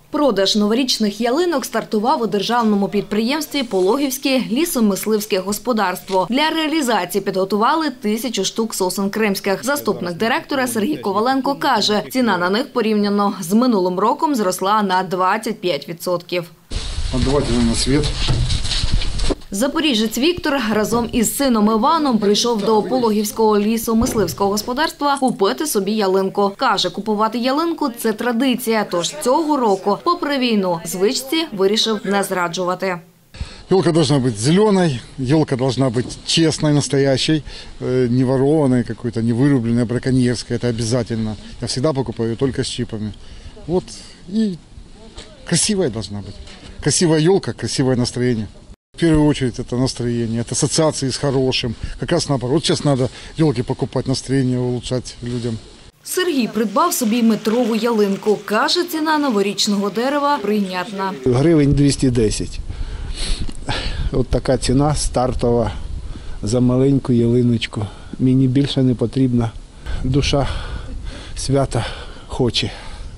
Продаж новорічних ялинок стартував у державному підприємстві «Пологівське лісомисливське господарство». Для реалізації підготували 1000 штук сосен кримських. Заступник директора Сергій Коваленко каже, ціна на них порівняно з минулим роком зросла на 25%. Давайте на світ. Запоріжець Віктор разом із сином Іваном прийшов до Пологівського лісомисливського господарства купити собі ялинку. Каже, купувати ялинку – це традиція, тож цього року, попри війну, звичці вирішив не зраджувати. Елка должна быть зеленой, елка должна быть честной, настоящей, не ворованной какой-то, не вырубленной, браконьерской, это обязательно. Я всегда покупаю только с чипами. Вот, и красивая должна быть. Красивая елка, красивое настроение. В первую очередь это настроение, это ассоциации с хорошим. Как раз наоборот, вот сейчас надо елки покупать, настроение улучшать людям. Сергій придбав собі метрову ялинку. Каже, ціна новорічного дерева прийнятна. Гривень 210. От така ціна стартова за маленьку ялиночку. Мені більше не потрібна. Душа свята хоче.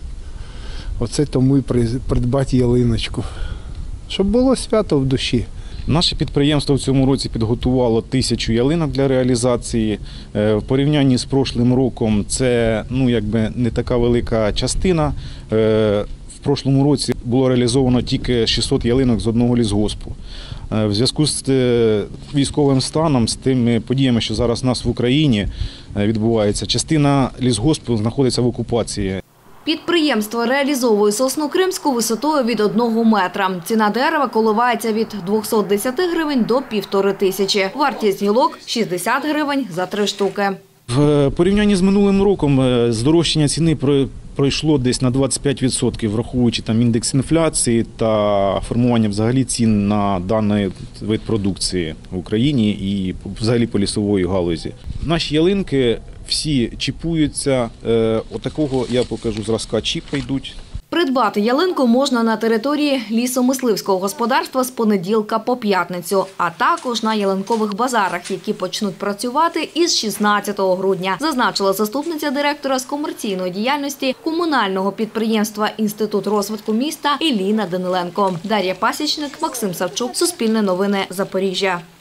Оце тому і придбати ялиночку. Щоб було свято в душі. Наше підприємство в цьому році підготувало 1000 ялинок для реалізації. В порівнянні з прошлим роком це не така велика частина. В прошлому році було реалізовано тільки 600 ялинок з одного лісгоспу. В зв'язку з військовим станом, з тими подіями, що зараз у нас в Україні відбувається, частина лісгоспу знаходиться в окупації. Підприємство реалізовує сосну кримську висотою від 1 метра. Ціна дерева коливається від 210 гривень до 1500. Вартість гілок – 60 гривень за 3 штуки. В порівнянні з минулим роком здорожчання ціни пройшло десь на 25%, враховуючи індекс інфляції та формування взагалі цін на даний вид продукції в Україні і взагалі по лісової галузі. Наші ялинки всі чіпуються, отакого я покажу зразка чіпа йдуть. Придбати ялинку можна на території лісомисливського господарства з понеділка по п'ятницю, а також на ялинкових базарах, які почнуть працювати із 16 грудня, зазначила заступниця директора з комерційної діяльності комунального підприємства «Інститут розвитку міста» Еліна Даниленко. Дар'я Пасічник, Максим Савчук, Суспільне новини, Запоріжжя.